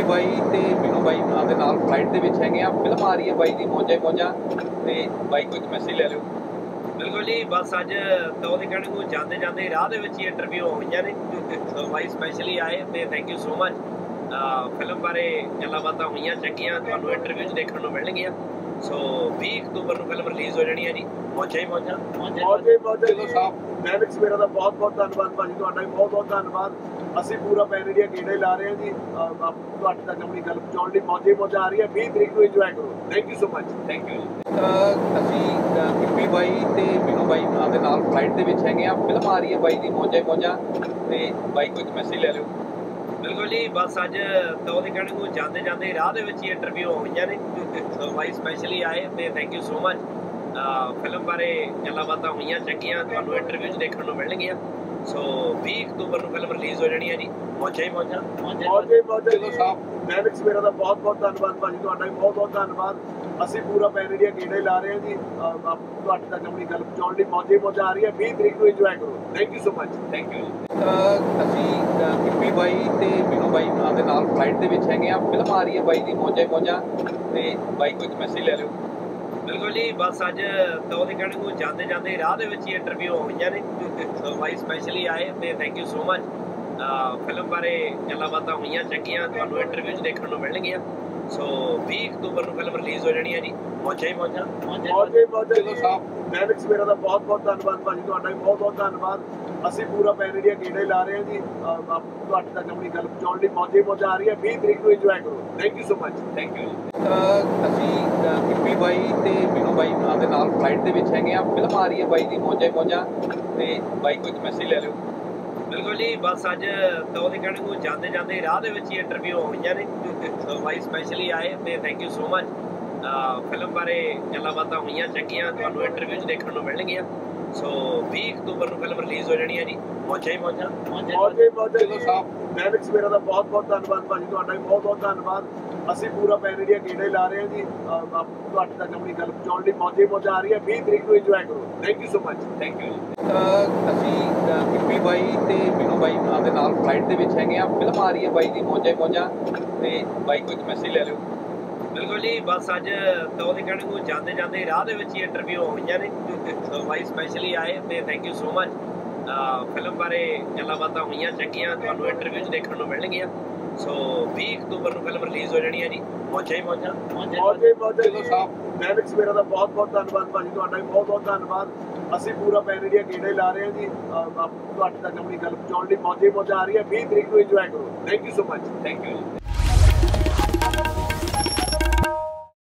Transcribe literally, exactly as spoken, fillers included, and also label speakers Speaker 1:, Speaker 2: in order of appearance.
Speaker 1: ਬਾਈ ਤੇ ਮੀਨੂ ਬਾਈ ਉਹਨਾਂ ਦੇ ਨਾਲ ਫਲਾਈਟ ਦੇ ਵਿੱਚ ਹੈਗੇ ਆ। ਫਿਲਮ ਆ ਰਹੀ ਹੈ ਬਾਈ ਦੀ ਮੌਜਾਂ ਮੌਜਾਂ ਤੇ ਬਾਈ ਕੋਈ ਮੈਸੇਜ ਲੈ ਲਿਓ।
Speaker 2: ਬਿਲਕੁਲ ਜੀ, ਬਸ ਅੱਜ ਦੋ ਦੇ ਕਹਿਣ ਨੂੰ ਜਾਂਦੇ ਜਾਂਦੇ ਰਾਹ ਦੇ ਵਿੱਚ ਹੀ ਇੰਟਰਵਿਊ ਹੋਈਆਂ ਨੇ। ਸੋ ਬਾਈ ਸਪੈਸ਼ਲੀ ਆਏ ਤੇ thank you so much. Film ਬਾਰੇ ਗੱਲਾਂ ਬਾਤਾਂ ਹੋਈਆਂ ਚੰਗੀਆਂ, ਤੁਹਾਨੂੰ ਇੰਟਰਵਿਊ 'ਚ ਦੇਖਣ ਨੂੰ ਮਿਲਣਗੀਆਂ। ਸੋ ਵੀਹ ਅਕਤੂਬਰ ਨੂੰ ਫਿਲਮ ਰਿਲੀਜ਼ ਹੋ ਜਾਣੀ ਹੈ ਜੀ। ਮੌਜਾਂ ਹੀ ਮੌਜਾਂ
Speaker 3: ਮੌਜਾਂ ਹੀ ਮੌਜਾਂ ਜੀ ਸਾਹਿਬ। ਡਾਇਰੈਕਟਰ ਮੇਰਾ ਦਾ ਬਹੁਤ ਬਹੁਤ ਧੰਨਵਾਦ ਭਾਜੀ, ਤੁਹਾਡਾ ਵੀ ਬਹੁਤ ਬਹੁਤ ਧੰਨਵਾਦ। ਅਸੀਂ ਪੂਰਾ ਪੈਨ ਇੰਡੀਆ ਗੇੜੇ ਲਾ ਰਹੇ ਹਾਂ ਜੀ ਤੁਹਾਡੇ ਤੱਕ ਆਪਣੀ ਗੱਲ ਪਹੁੰਚਾਉਣ ਲਈ। ਮੌਜਾਂ ਹੀ ਮੌਜਾਂ ਆ ਰਹੀ ਹੈ, ਵੀਹ ਤਰੀਕ ਨੂੰ ਇੰਜੋਏ ਕਰੋ। Thank you so much.
Speaker 1: Thank you. ਅਸੀਂ ਗਿੱਪੀ ਬਾਈ ਤੇ ਮੀਨੂ ਬਾਈ ਉਹਨਾਂ ਦੇ ਨਾਲ ਫਲਾਈਟ ਦੇ ਵਿੱਚ ਹੈਗੇ ਆ। ਫਿਲਮ ਆ ਰਹੀ ਹੈ ਬਾਈ ਦੀ ਮੌਜਾਂ ਮੌਜਾਂ ਤੇ ਬਾਈ ਕੋਈ ਮੈਸੇਜ ਲੈ ਲਿਓ।
Speaker 2: ਬਿਲਕੁਲ ਜੀ, ਬਸ ਅੱਜ ਦੋ ਦੇ ਕਹਿਣ ਨੂੰ ਜਾਂਦੇ ਜਾਂਦੇ ਰਾਹ ਦੇ ਵਿੱਚ ਹੀ ਇੰਟਰਵਿਊ ਹੋਈਆਂ ਨੇ। ਸੋ ਬਾਈ ਸਪੈਸ਼ਲੀ ਆਏ ਤੇ thank you so much. Film ਬਾਰੇ ਗੱਲਾਂ ਬਾਤਾਂ ਹੋਈਆਂ ਚੰਗੀਆਂ, ਤੁਹਾਨੂੰ ਇੰਟਰਵਿਊ 'ਚ ਦੇਖਣ ਨੂੰ ਮਿਲਣਗੀਆਂ। ਸੋ ਵੀਹ ਅਕਤੂਬਰ ਨੂੰ ਫਿਲਮ ਰਿਲੀਜ਼ ਹੋ ਜਾਣੀ ਹੈ ਜੀ। ਮੌਜਾਂ ਹੀ ਮੌਜਾਂ
Speaker 3: ਮੌਜਾਂ ਹੀ ਮੌਜਾਂ ਜੀ ਸਾਹਿਬ। ਡਾਇਰੈਕਟਰ ਮੇਰਾ ਦਾ ਬਹੁਤ ਬਹੁਤ ਧੰਨਵਾਦ ਭਾਜੀ, ਤੁਹਾਡਾ ਵੀ ਬਹੁਤ ਬਹੁਤ ਧੰਨਵਾਦ। ਅਸੀਂ ਪੂਰਾ ਪੈਨ ਇੰਡੀਆ ਗੇੜੇ ਲਾ ਰਹੇ ਹਾਂ ਜੀ ਤੁਹਾਡੇ ਤੱਕ ਆਪਣੀ ਗੱਲ ਪਹੁੰਚਾਉਣ ਲਈ। ਮੌਜਾਂ ਹੀ ਮੌਜਾਂ ਆ ਰਹੀ ਹੈ, ਵੀਹ ਤਰੀਕ ਨੂੰ ਇੰਜੋਏ ਕਰੋ। Thank you so much.
Speaker 1: Thank you. ਅਸੀਂ ਗਿੱਪੀ ਬਾਈ ਤੇ ਮੀਨੂ ਬਾਈ ਉਹਨਾਂ ਦੇ ਨਾਲ ਫਲਾਈਟ ਦੇ ਵਿੱਚ ਹੈਗੇ ਆ। ਫਿਲਮ ਆ ਰਹੀ ਹੈ ਬਾਈ ਦੀ ਮੌਜਾਂ ਮੌਜਾਂ ਤੇ ਬਾਈ ਕੋਈ ਮੈਸੇਜ ਲੈ ਲਿਓ।
Speaker 2: ਬਿਲਕੁਲ ਜੀ, ਬਸ ਅੱਜ ਦੋ ਦੇ ਕਹਿਣ ਨੂੰ ਜਾਂਦੇ ਜਾਂਦੇ ਰਾਹ ਦੇ ਵਿੱਚ ਹੀ ਇੰਟਰਵਿਊ ਹੋਈਆਂ ਨੇ। ਸੋ ਬਾਈ ਸਪੈਸ਼ਲੀ ਆਏ ਤੇ thank you so much. Film ਬਾਰੇ ਗੱਲਾਂ ਬਾਤਾਂ ਹੋਈਆਂ ਚੰਗੀਆਂ, ਤੁਹਾਨੂੰ ਇੰਟਰਵਿਊ 'ਚ ਦੇਖਣ ਨੂੰ ਮਿਲਣਗੀਆਂ। ਸੋ ਵੀਹ ਅਕਤੂਬਰ ਨੂੰ ਫਿਲਮ ਰਿਲੀਜ਼ ਹੋ ਜਾਣੀ ਹੈ ਜੀ। ਮੌਜਾਂ ਹੀ ਮੌਜਾਂ
Speaker 3: ਮੌਜਾਂ ਹੀ ਮੌਜਾਂ ਜੀ ਸਾਹਿਬ। ਡਾਇਰੈਕਟਰ ਮੇਰਾ ਦਾ ਬਹੁਤ ਬਹੁਤ ਧੰਨਵਾਦ ਭਾਜੀ, ਤੁਹਾਡਾ ਵੀ ਬਹੁਤ ਬਹੁਤ ਧੰਨਵਾਦ। ਅਸੀਂ ਪੂਰਾ ਪੈਨ ਇੰਡੀਆ ਗੇੜੇ ਲਾ ਰਹੇ ਹਾਂ ਜੀ ਤੁਹਾਡੇ ਤੱਕ ਆਪਣੀ ਗੱਲ ਪਹੁੰਚਾਉਣ ਲਈ। ਮੌਜਾਂ ਹੀ ਮੌਜਾਂ ਆ ਰਹੀ ਹੈ, ਵੀਹ ਤਰੀਕ ਨੂੰ ਇੰਜੋਏ ਕਰੋ। Thank you so much.
Speaker 1: Thank you. ਅਸੀਂ ਗਿੱਪੀ ਬਾਈ ਤੇ ਮੀਨੂ ਬਾਈ ਉਹਨਾਂ ਦੇ ਨਾਲ ਫਲਾਈਟ ਦੇ ਵਿੱਚ ਹੈਗੇ ਆ। ਫਿਲਮ ਆ ਰਹੀ ਹੈ ਬਾਈ ਦੀ ਮੌਜਾਂ ਮੌਜਾਂ ਤੇ ਬਾਈ ਕੋਈ ਮੈਸੇਜ ਲੈ ਲਿਓ।
Speaker 2: ਬਿਲਕੁਲ ਜੀ, ਬਸ ਅੱਜ ਦੋ ਦੇ ਕਹਿਣ ਨੂੰ ਜਾਂਦੇ ਜਾਂਦੇ ਰਾਹ ਦੇ ਵਿੱਚ ਹੀ ਇੰਟਰਵਿਊ ਹੋਈਆਂ ਨੇ। ਸੋ ਬਾਈ ਸਪੈਸ਼ਲੀ ਆਏ ਤੇ thank you so much. Film ਬਾਰੇ ਗੱਲਾਂ ਬਾਤਾਂ ਹੋਈਆਂ ਚੰਗੀਆਂ, ਤੁਹਾਨੂੰ ਇੰਟਰਵਿਊ 'ਚ ਦੇਖਣ ਨੂੰ ਮਿਲਣਗੀਆਂ। ਸੋ ਵੀਹ ਅਕਤੂਬਰ ਨੂੰ ਫਿਲਮ ਰਿਲੀਜ਼ ਹੋ ਜਾਣੀ ਹੈ ਜੀ। ਮੌਜਾਂ ਹੀ ਮੌਜਾਂ
Speaker 3: ਮੌਜਾਂ ਹੀ ਮੌਜਾਂ ਜੀ ਸਾਹਿਬ। ਡਾਇਰੈਕਟਰ ਮੇਰਾ ਦਾ ਬਹੁਤ ਬਹੁਤ ਧੰਨਵਾਦ ਭਾਜੀ, ਤੁਹਾਡਾ ਵੀ ਬਹੁਤ ਬਹੁਤ ਧੰਨਵਾਦ। ਅਸੀਂ ਪੂਰਾ ਪੈਨ ਇੰਡੀਆ ਗੇੜੇ ਲਾ ਰਹੇ ਹਾਂ ਜੀ ਤੁਹਾਡੇ ਤੱਕ ਆਪਣੀ ਗੱਲ ਪਹੁੰਚਾਉਣ ਲਈ। ਮੌਜਾਂ ਹੀ ਮੌਜਾਂ ਆ ਰਹੀ ਹੈ, ਵੀਹ ਤਰੀਕ ਨੂੰ ਇੰਜੋਏ ਕਰੋ। Thank you so much.
Speaker 1: Thank you. ਅਸੀਂ ਗਿੱਪੀ ਬਾਈ ਤੇ ਮੀਨੂ ਬਾਈ ਉਹਨਾਂ ਦੇ ਨਾਲ ਫਲਾਈਟ ਦੇ ਵਿੱਚ ਹੈਗੇ ਆ। ਫਿਲਮ ਆ ਰਹੀ ਹੈ ਬਾਈ ਦੀ ਮੌਜਾਂ ਮੌਜਾਂ ਤੇ ਬਾਈ ਕੋਈ ਮੈਸੇਜ ਲੈ ਲਿਓ।
Speaker 2: ਬਿਲਕੁਲ ਜੀ, ਬਸ ਅੱਜ ਦੋ ਦੇ ਕਹਿਣ ਨੂੰ ਜਾਂਦੇ ਜਾਂਦੇ ਰਾਹ ਦੇ ਵਿੱਚ ਹੀ ਇੰਟਰਵਿਊ ਹੋਈਆਂ ਨੇ। ਸੋ ਬਾਈ ਸਪੈਸ਼ਲੀ ਆਏ ਤੇ thank you so much. Film ਬਾਰੇ ਗੱਲਾਂ ਬਾਤਾਂ ਹੋਈਆਂ ਚੰਗੀਆਂ, ਤੁਹਾਨੂੰ ਇੰਟਰਵਿਊ 'ਚ ਦੇਖਣ ਨੂੰ ਮਿਲਣਗੀਆਂ। ਸੋ ਵੀਹ ਅਕਤੂਬਰ ਨੂੰ ਫਿਲਮ ਰਿਲੀਜ਼ ਹੋ ਜਾਣੀ ਹੈ ਜੀ। ਮੌਜਾਂ ਹੀ ਮੌਜਾਂ
Speaker 3: ਮੌਜਾਂ ਹੀ ਮੌਜਾਂ ਜੀ ਸਾਹਿਬ। ਡਾਇਰੈਕਟਰ ਮੇਰਾ ਦਾ ਬਹੁਤ ਬਹੁਤ ਧੰਨਵਾਦ ਭਾਜੀ, ਤੁਹਾਡਾ ਵੀ ਬਹੁਤ ਬਹੁਤ ਧੰਨਵਾਦ। ਅਸੀਂ ਪੂਰਾ ਪੈਨ ਇੰਡੀਆ ਗੇੜੇ ਲਾ ਰਹੇ ਹਾਂ ਜੀ ਤੁਹਾਡੇ ਤੱਕ ਆਪਣੀ ਗੱਲ ਪਹੁੰਚਾਉਣ ਲਈ। ਮੌਜਾਂ ਹੀ ਮੌਜਾਂ ਆ ਰਹੀ ਹੈ, ਵੀਹ ਤਰੀਕ ਨੂੰ ਇੰਜੋਏ ਕਰੋ। Thank you so much.
Speaker 1: Thank you.